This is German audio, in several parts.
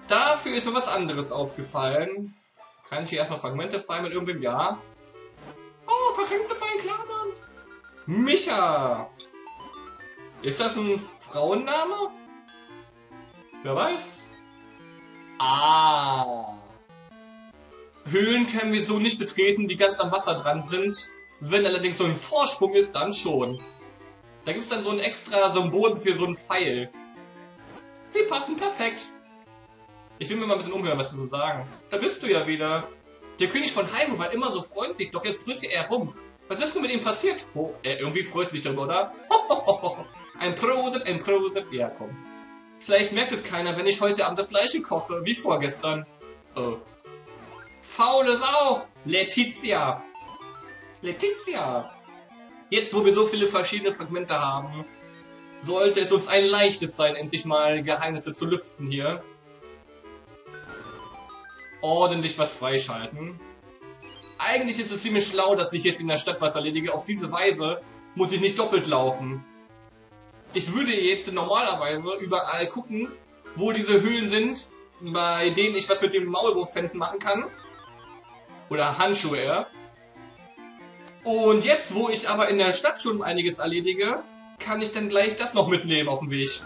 Dafür ist mir was anderes aufgefallen. Kann ich hier erstmal Fragmente fallen mit irgendwem? Ja. Oh, Fragmente fallen, klar, Mann. Micha. Ist das ein Frauenname? Wer weiß? Ah. Höhlen können wir so nicht betreten, die ganz am Wasser dran sind. Wenn allerdings so ein Vorsprung ist, dann schon. Da gibt es dann so ein extra Symbol für so einen Pfeil. Sie passen perfekt. Ich will mir mal ein bisschen umhören, was sie so sagen. Da bist du ja wieder. Der König von Hyrule war immer so freundlich, doch jetzt brüllte er rum. Was ist denn mit ihm passiert? Oh, irgendwie freust du dich darüber, oder? Ein Prosit, ein Prosit. Ja, komm. Vielleicht merkt es keiner, wenn ich heute Abend das gleiche koche, wie vorgestern. Oh. Faule Sau! Letizia! Letizia! Jetzt, wo wir so viele verschiedene Fragmente haben, sollte es uns ein leichtes sein, endlich mal Geheimnisse zu lüften hier. Ordentlich was freischalten. Eigentlich ist es ziemlich schlau, dass ich jetzt in der Stadt was erledige. Auf diese Weise muss ich nicht doppelt laufen. Ich würde jetzt normalerweise überall gucken, wo diese Höhlen sind, bei denen ich was mit dem Maulwurf-Fenton machen kann. Oder Handschuhe eher. Und jetzt, wo ich aber in der Stadt schon einiges erledige, kann ich dann gleich das noch mitnehmen auf dem Weg.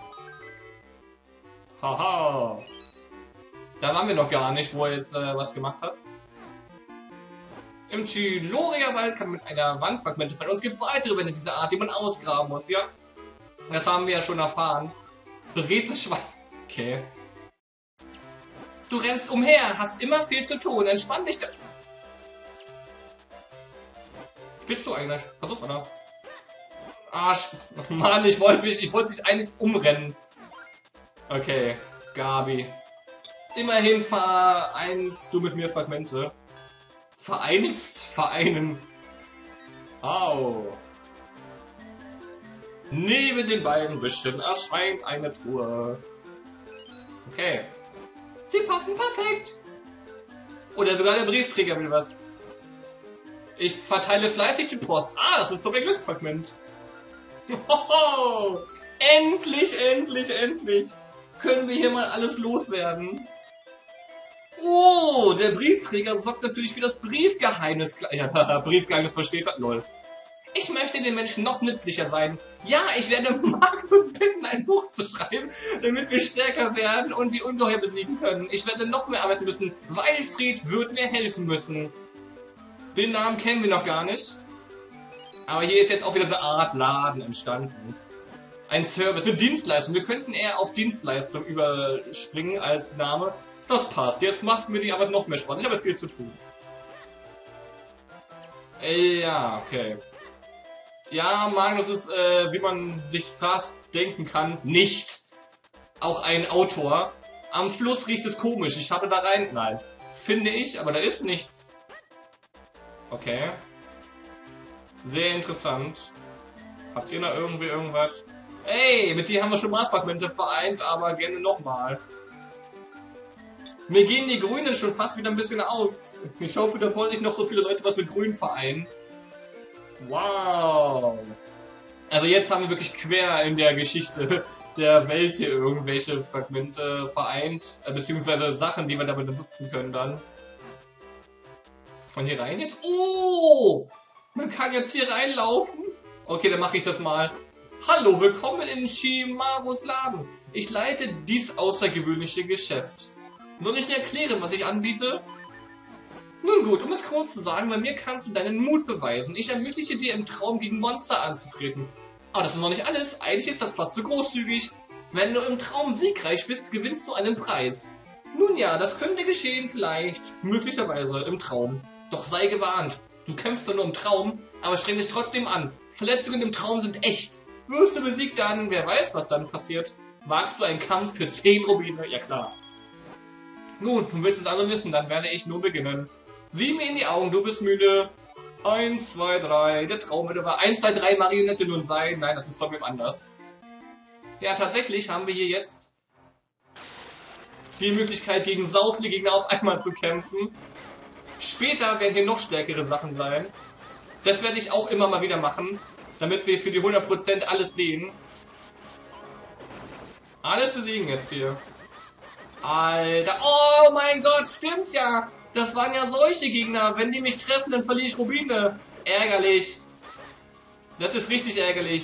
Haha. Da waren wir noch gar nicht, wo er jetzt was gemacht hat. Im Tyloria-Wald kann man mit einer Wand Fragmente fallen. Und es gibt weitere Wände dieser Art, die man ausgraben muss, ja? Das haben wir ja schon erfahren. Beredtes Schwein. Okay. Du rennst umher, hast immer viel zu tun. Entspann dich da. Willst du eigentlich? Pass auf, oder? Arsch. Mann, ich wollte dich eigentlich umrennen. Okay, Gabi. Immerhin vereinst du mit mir Fragmente. Vereinigst? Vereinen. Au. Neben den beiden Büschen erscheint eine Truhe. Okay. Sie passen perfekt. Oder sogar der Briefträger will was. Ich verteile fleißig die Post. Ah, das ist doch ein Glücksfragment. Hoho. Endlich, endlich, endlich. Können wir hier mal alles loswerden. Oh, der Briefträger sorgt natürlich für das Briefgeheimnis. Ja, Briefgeheimnis versteht das, lol. Ich möchte den Menschen noch nützlicher sein. Ja, ich werde Magnus bitten, ein Buch zu schreiben, damit wir stärker werden und die Ungeheuer besiegen können. Ich werde noch mehr arbeiten müssen. Weilfried wird mir helfen müssen. Den Namen kennen wir noch gar nicht. Aber hier ist jetzt auch wieder eine Art Laden entstanden. Ein Service, eine Dienstleistung. Wir könnten eher auf Dienstleistung überspringen als Name. Das passt. Jetzt macht mir die Arbeit noch mehr Spaß. Ich habe viel zu tun. Ja, okay. Ja, Magnus ist, wie man sich fast denken kann, nicht auch ein Autor. Am Fluss riecht es komisch. Ich habe da rein... Nein. Finde ich, aber da ist nichts. Okay. Sehr interessant. Habt ihr da irgendwie irgendwas? Ey, mit dir haben wir schon mal Fragmente vereint, aber gerne nochmal. Mir gehen die Grünen schon fast wieder ein bisschen aus. Ich hoffe, da wollen sich noch so viele Leute was mit Grün vereinen. Wow. Also jetzt haben wir wirklich quer in der Geschichte der Welt hier irgendwelche Fragmente vereint. Beziehungsweise Sachen, die wir damit nutzen können dann. Von hier rein jetzt? Oh! Man kann jetzt hier reinlaufen. Okay, dann mache ich das mal. Hallo, willkommen in Shimarus Laden. Ich leite dies außergewöhnliche Geschäft. Soll ich dir erklären, was ich anbiete? Nun gut, um es kurz zu sagen, bei mir kannst du deinen Mut beweisen. Ich ermögliche dir im Traum gegen Monster anzutreten. Aber das ist noch nicht alles. Eigentlich ist das fast zu großzügig. Wenn du im Traum siegreich bist, gewinnst du einen Preis. Nun ja, das könnte geschehen vielleicht. Möglicherweise im Traum. Doch sei gewarnt. Du kämpfst doch nur im Traum, aber streng dich trotzdem an. Verletzungen im Traum sind echt. Wirst du besiegt, dann, wer weiß, was dann passiert. Wagst du einen Kampf für 10 Rubine? Ja klar. Gut, du willst es also wissen, dann werde ich nur beginnen. Sieh mir in die Augen, du bist müde. 1, 2, 3, der Traum wird aber 1, 2, 3 Marionette nun sein. Nein, das ist doch mit anders. Ja, tatsächlich haben wir hier jetzt die Möglichkeit, gegen sau viele Gegner auf einmal zu kämpfen. Später werden hier noch stärkere Sachen sein. Das werde ich auch immer mal wieder machen, damit wir für die 100% alles sehen. Alles besiegen jetzt hier. Alter, oh mein Gott, stimmt ja. Das waren ja solche Gegner. Wenn die mich treffen, dann verliere ich Rubine. Ärgerlich. Das ist richtig ärgerlich.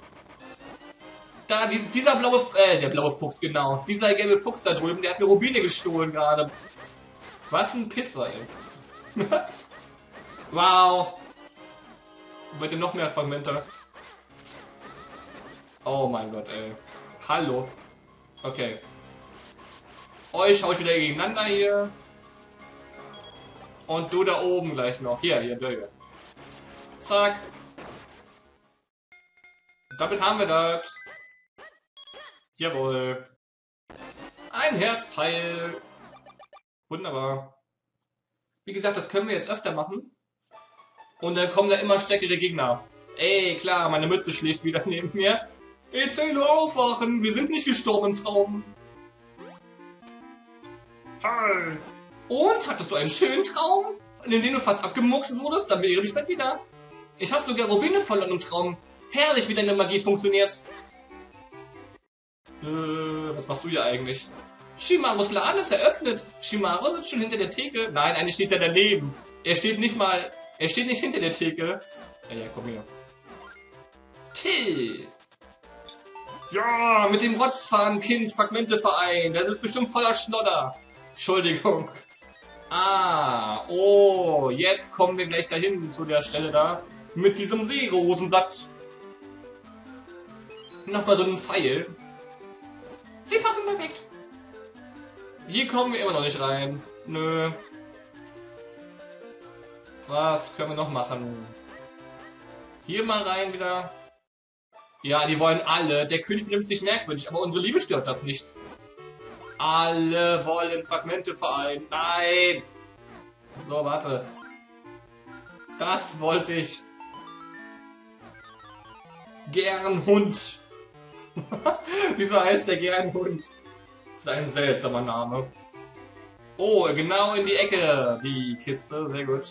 Da, dieser blaue, der blaue Fuchs, genau. Dieser gelbe Fuchs da drüben, der hat mir Rubine gestohlen gerade. Was ein Pisser, ey. Wow. Bitte noch mehr Fragmente. Oh mein Gott, ey. Hallo. Okay. Euch hau ich wieder gegeneinander hier. Und du da oben gleich noch. Hier, Döge. Zack. Damit haben wir das. Jawohl. Ein Herzteil. Wunderbar. Wie gesagt, das können wir jetzt öfter machen. Und dann kommen da immer stärkere Gegner. Ey, klar, meine Mütze schläft wieder neben mir. Erzähle aufwachen, wir sind nicht gestorben im Traum. Hi. Und, hattest du einen schönen Traum, in dem du fast abgemuckst wurdest? Dann wäre ich bald wieder. Ich habe sogar Rubine verloren im Traum. Herrlich, wie deine Magie funktioniert. Was machst du hier eigentlich? Shimarus Laden ist eröffnet. Shimaru sitzt schon hinter der Theke. Nein, eigentlich steht er daneben. Er steht nicht hinter der Theke. Ja, komm her. Till. Ja, mit dem Rotzfahren-Kind Fragmente-Verein. Das ist bestimmt voller Schnodder. Entschuldigung. Ah, oh, jetzt kommen wir gleich dahin zu der Stelle da. Mit diesem Seerosenblatt. Nochmal so einen Pfeil. Sie passen perfekt. Hier kommen wir immer noch nicht rein. Nö. Was können wir noch machen? Hier mal rein wieder. Ja, die wollen alle. Der König benimmt sich merkwürdig, aber unsere Liebe stört das nicht. Alle wollen Fragmente vereinen. Nein! So, warte. Das wollte ich. Gernhund. Wieso heißt der Gernhund? Das ist ein seltsamer Name. Oh, genau in die Ecke, die Kiste. Sehr gut.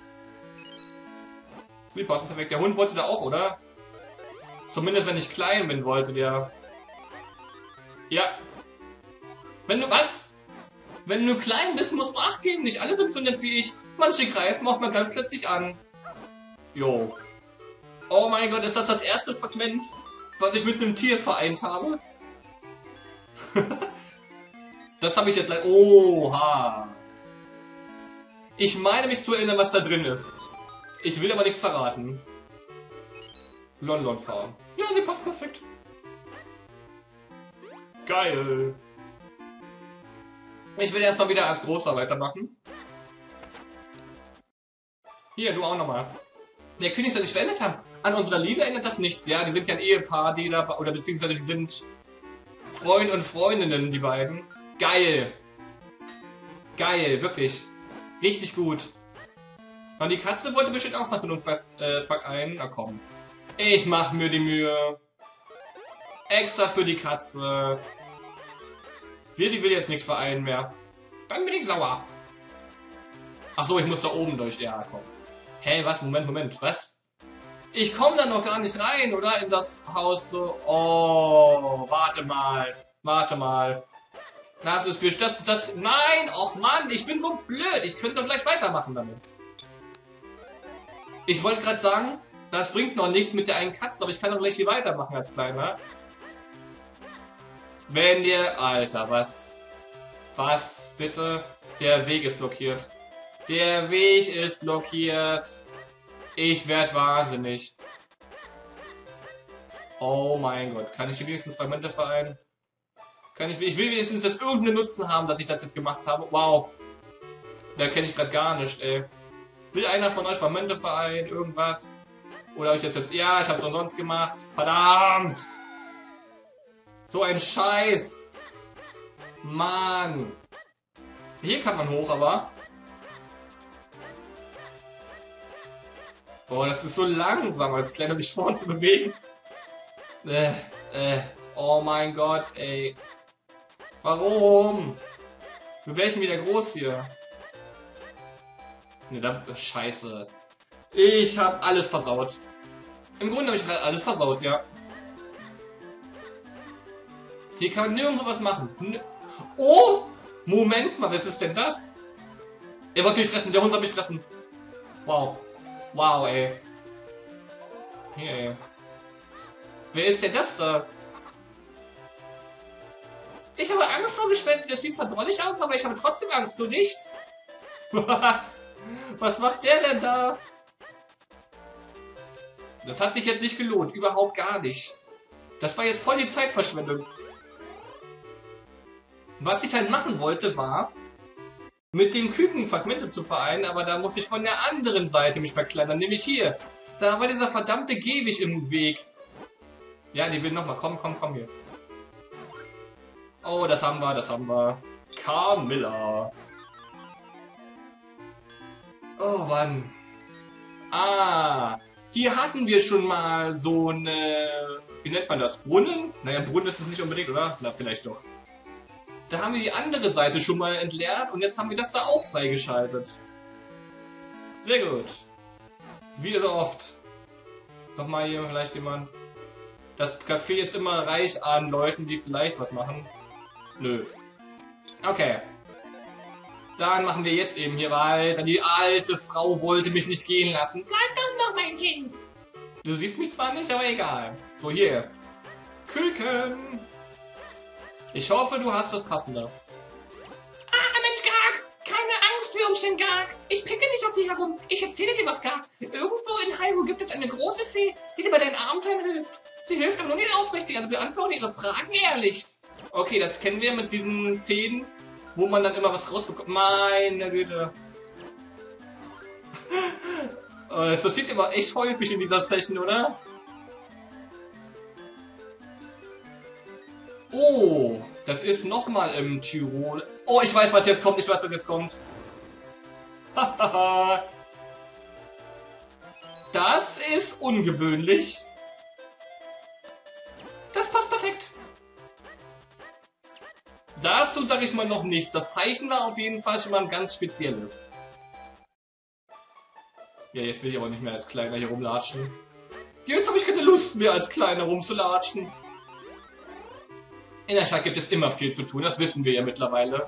Die passen perfekt. Der Hund wollte da auch, oder? Zumindest wenn ich klein bin, wollte der. Ja. Wenn du was? Wenn du klein bist, musst du Acht geben. Nicht alle sind so nett wie ich. Manche greifen auch mal ganz plötzlich an. Jo. Oh mein Gott, ist das das erste Fragment, was ich mit einem Tier vereint habe? Das habe ich jetzt leider... Oha. Ich meine mich zu erinnern, was da drin ist. Ich will aber nichts verraten. London Farm. Ja, sie passt perfekt. Geil. Ich will erstmal wieder als Großer weitermachen. Hier, du auch nochmal. Der König soll sich verändert haben. An unserer Liebe ändert das nichts. Ja, die sind ja ein Ehepaar, die da... Oder beziehungsweise die sind Freund und Freundinnen, die beiden. Geil. Geil, wirklich. Richtig gut. Und die Katze wollte bestimmt auch was mit uns vereinen. Na komm. Ich mach mir die Mühe. Extra für die Katze. Die will jetzt nichts vereinen mehr. Dann bin ich sauer. Achso, ich muss da oben durch. Ja, komm. Hä, was? Moment, was? Ich komme da noch gar nicht rein, oder? In das Haus so. Oh, warte mal. Das ist für das. Nein, och Mann, ich bin so blöd. Ich könnte doch gleich weitermachen damit. Ich wollte gerade sagen, das bringt noch nichts mit der einen Katze, aber ich kann doch gleich hier weitermachen als Kleiner. Wenn dir... Alter, was? Was, bitte? Der Weg ist blockiert. Der Weg ist blockiert. Ich werde wahnsinnig. Oh mein Gott. Kann ich wenigstens Fragmente vereinen? Ich will wenigstens jetzt irgendeinen Nutzen haben, dass ich das jetzt gemacht habe. Wow. Da kenne ich gerade gar nicht, ey. Will einer von euch Fragmente vereinen? Irgendwas? Oder euch jetzt... Ja, ich habe es umsonst gemacht. Verdammt! So ein Scheiß! Mann! Hier kann man hoch, aber... Boah, das ist so langsam, als Kleiner sich vorne zu bewegen. Oh mein Gott, ey. Warum? Für welchen wieder groß hier? Ne, da... Scheiße. Ich hab alles versaut. Im Grunde habe ich gerade alles versaut, ja. Hier kann man nirgendwo was machen. Oh! Moment mal, was ist denn das? Er wollte mich fressen, der Hund wollte mich fressen. Wow. Wow, ey. Hier, ey. Wer ist denn das da? Ich habe Angst vor Gespenst. Das sieht verdrohlich aus, aber ich habe trotzdem Angst. Du nicht? Was macht der denn da? Das hat sich jetzt nicht gelohnt. Überhaupt gar nicht. Das war jetzt voll die Zeitverschwendung. Was ich halt machen wollte, war, mit den Küken Fragmente zu vereinen, aber da muss ich von der anderen Seite mich verkleinern, nämlich hier. Da war dieser verdammte Gehweg im Weg. Ja, die will nochmal. Komm, komm, komm hier. Oh, das haben wir, das haben wir. Camilla. Oh, Mann. Ah, hier hatten wir schon mal so eine... Wie nennt man das? Brunnen? Naja, Brunnen ist es nicht unbedingt, oder? Na, vielleicht doch. Da haben wir die andere Seite schon mal entleert und jetzt haben wir das da auch freigeschaltet. Sehr gut. Wie so oft. Nochmal hier vielleicht jemand. Das Café ist immer reich an Leuten, die vielleicht was machen. Nö. Okay. Dann machen wir jetzt eben hier weiter. Die alte Frau wollte mich nicht gehen lassen. Bleib doch noch, mein Kind. Du siehst mich zwar nicht, aber egal. So, hier. Küken. Ich hoffe, du hast das Passende. Ah, Mensch, Gag! Keine Angst, Würmchen, Gag! Ich picke nicht auf dich herum. Ich erzähle dir was, Gag. Irgendwo in Hyrule gibt es eine große Fee, die dir bei deinen Abenteuern hilft. Sie hilft aber nur nicht aufrichtig, also beantworte ihre Fragen ehrlich. Okay, das kennen wir mit diesen Feen, wo man dann immer was rausbekommt. Meine Güte. Das passiert immer echt häufig in dieser Session, oder? Oh, das ist nochmal im Tirol. Oh, ich weiß, was jetzt kommt. Ich weiß, was jetzt kommt. Das ist ungewöhnlich. Das passt perfekt. Dazu sage ich mal noch nichts. Das Zeichen war auf jeden Fall schon mal ein ganz spezielles. Ja, jetzt will ich aber nicht mehr als Kleiner hier rumlatschen. Jetzt habe ich keine Lust mehr, als Kleiner rumzulatschen. In der Stadt gibt es immer viel zu tun, das wissen wir ja mittlerweile.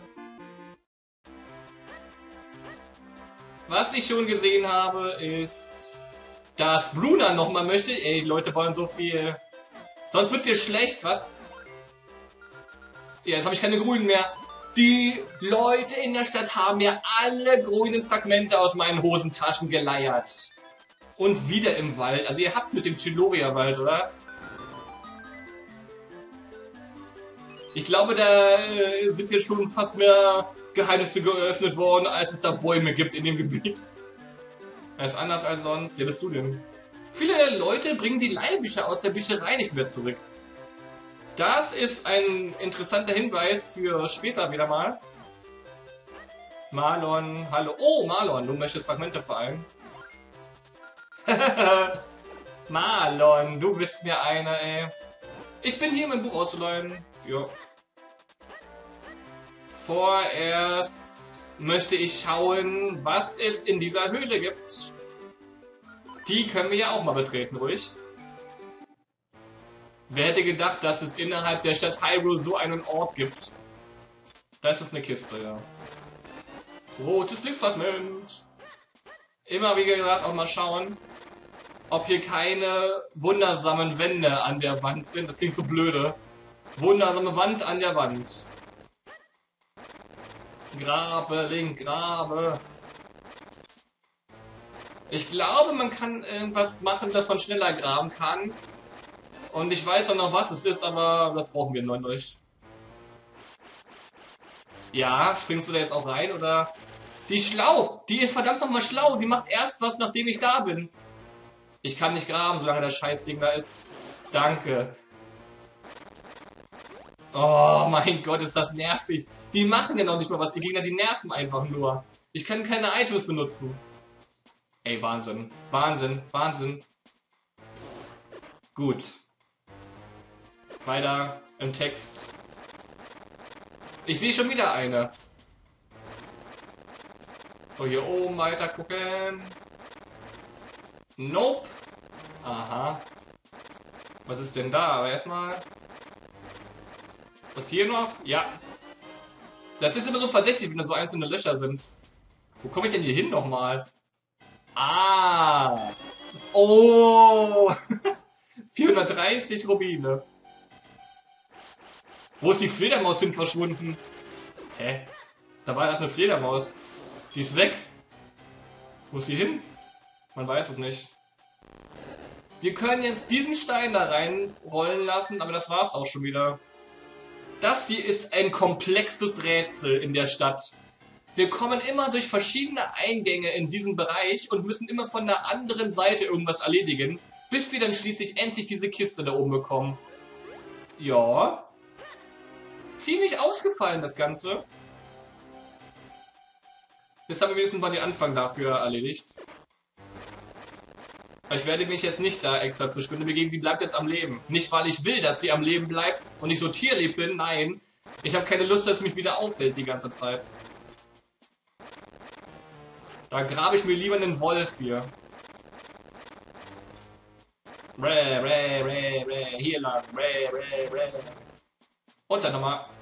Was ich schon gesehen habe, ist, dass Bruna nochmal möchte. Ey, die Leute wollen so viel. Sonst wird dir schlecht, was? Ja, jetzt habe ich keine Grünen mehr. Die Leute in der Stadt haben ja alle grünen Fragmente aus meinen Hosentaschen geleiert. Und wieder im Wald. Also ihr habt's mit dem Chiloria-Wald, oder? Ich glaube, da sind jetzt schon fast mehr Geheimnisse geöffnet worden, als es da Bäume gibt in dem Gebiet. Das ist anders als sonst. Wer bist du denn? Viele Leute bringen die Leihbücher aus der Bücherei nicht mehr zurück. Das ist ein interessanter Hinweis für später wieder mal. Marlon, hallo. Oh, Marlon, du möchtest Fragmente vereinen. Marlon, du bist mir einer, ey. Ich bin hier, mein Buch auszuleihen. Ja. Vorerst möchte ich schauen, was es in dieser Höhle gibt. Die können wir ja auch mal betreten, ruhig. Wer hätte gedacht, dass es innerhalb der Stadt Hyrule so einen Ort gibt? Da ist es eine Kiste, ja. Rotes Lichtfragment. Immer wie gesagt auch mal schauen, ob hier keine wundersamen Wände an der Wand sind. Das klingt so blöde. Wundersame Wand an der Wand. Grabe, Link, grabe. Ich glaube, man kann irgendwas machen, dass man schneller graben kann. Und ich weiß auch noch, was es ist, aber das brauchen wir noch nicht. Ja, springst du da jetzt auch rein, oder? Die ist schlau! Die ist verdammt nochmal schlau! Die macht erst was, nachdem ich da bin. Ich kann nicht graben, solange das Scheißding da ist. Danke. Oh mein Gott, ist das nervig. Die machen ja noch nicht mal was, die Gegner, die nerven einfach nur. Ich kann keine Items benutzen. Ey, Wahnsinn. Wahnsinn, Wahnsinn. Gut. Weiter im Text. Ich sehe schon wieder eine. So, hier oben weiter gucken. Nope. Aha. Was ist denn da? Aber erstmal. Was hier noch? Ja. Das ist immer so verdächtig, wenn da so einzelne Löcher sind. Wo komme ich denn hier hin nochmal? Ah! Oh! 430 Rubine. Wo ist die Fledermaus hin verschwunden? Hä? Da war gerade eine Fledermaus. Die ist weg. Wo ist sie hin? Man weiß es nicht. Wir können jetzt diesen Stein da reinrollen lassen, aber das war's auch schon wieder. Das hier ist ein komplexes Rätsel in der Stadt. Wir kommen immer durch verschiedene Eingänge in diesem Bereich und müssen immer von der anderen Seite irgendwas erledigen, bis wir dann schließlich endlich diese Kiste da oben bekommen. Ja. Ziemlich ausgefallen, das Ganze. Jetzt haben wir wenigstens mal den Anfang dafür erledigt. Ich werde mich jetzt nicht da extra zur Stunde begeben, die bleibt jetzt am Leben. Nicht, weil ich will, dass sie am Leben bleibt und ich so tierlieb bin, nein. Ich habe keine Lust, dass sie mich wieder auffällt die ganze Zeit. Da grabe ich mir lieber einen Wolf hier. Hier lang. Und dann nochmal.